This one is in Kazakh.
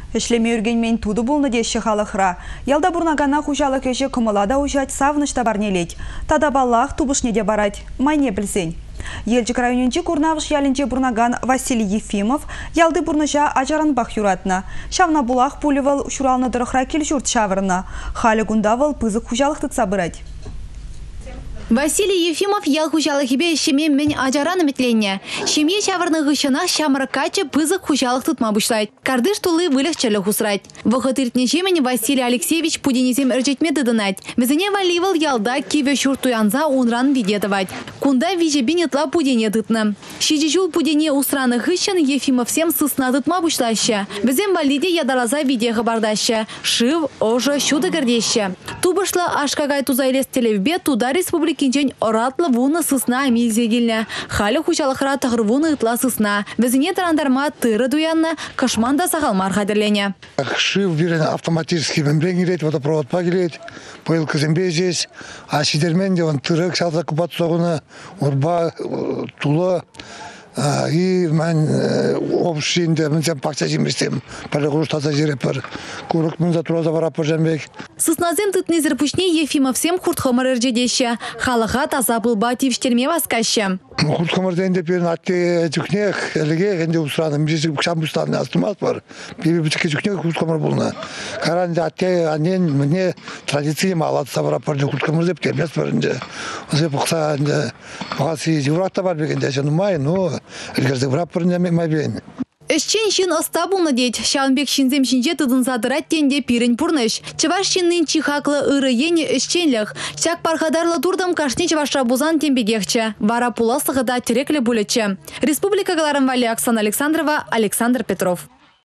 Эшлеме үргенмен туды болны деші халықра. Ялда бұрнағана құжалық өші кымылада ұжат савнышта барнелет. Тада баллах тубышне де барад. Майне білсен. Елчік районенче курнавыш ялінче бұрнаган Василий Ефимов ялды бұрныша ажаран бақ юратна. Шавна булах пулевал шуралны дырықра кел жұрт шавырна. Халі гундавал пызық құжалықты цабырад. Василий Ефимов ял хужалыхибе шеме мен ажараны метленне. Шеме чавырны гышына шамыркачы пызык хужалых тутма бушлайт. Кардыш тулы вылегчелі хусрайт. Вахатыртне шемен Василий Алексеевич пуденезем ыржетме дыдынайт. Мезене валивал ялда киве шуртуянза унран видетовать. Кунда вижебинетла пудене дытны. Шижижул пудене усраны гышын Ефимов всем сысна дытма бушлайща. Безем валиде ядалаза виде хабардаща. Шив, ожа, шуды гордеща. Тубышла ашкагай тузайлес телевбе туда республики кинчен оратлы вуны сысна амилзегилне. Халі хучалықыра тағырвуны ытла сысна. Бізіне тарандарма тыры дуянна кашманда сағалмар қадырлене. Шив берен автоматически мембрен келет, водопровод пагелет, поилка зембе здесь, а сидермен де он тырык салта купат соғыны, урба, тула, и мен общинде мен сен пакча жеместем, пәрі таза жерепір, көрік мен затураза барапыр жәнбек. Сысназем тытнезір пүшне Ефимов сем хуртхомыр іржедеші, халыға таза бұлба тивштерме васкашы. Хуртхомырден деп ерін атте жүкнек, әліге әнде ұсыраным, жезік бұқшам бұстаны астымаз бар, бейбі бітіке жүкнек хуртхомыр бұлына. Қаранды атте анен мне традициям алатыса барапыр хуртхомыр деп келмес барынды. Озе бұқса бағасы жевратта бар бекенде, жанымай, но ілгерзік барапырын май бейін. Эшчен шин оста бұлны дейд. Шаунбек шинзем шинже тыдын задырат тенде пирін пұрныш. Чываш шиннин чихаклы ыры ені эшченліх. Шак пархадарлы турдам кашни чывашра бузан тембегехче. Вара пуласығыда тереклі бұлече. Республика Галарым Вали Оксана Александрова, Александр Петров.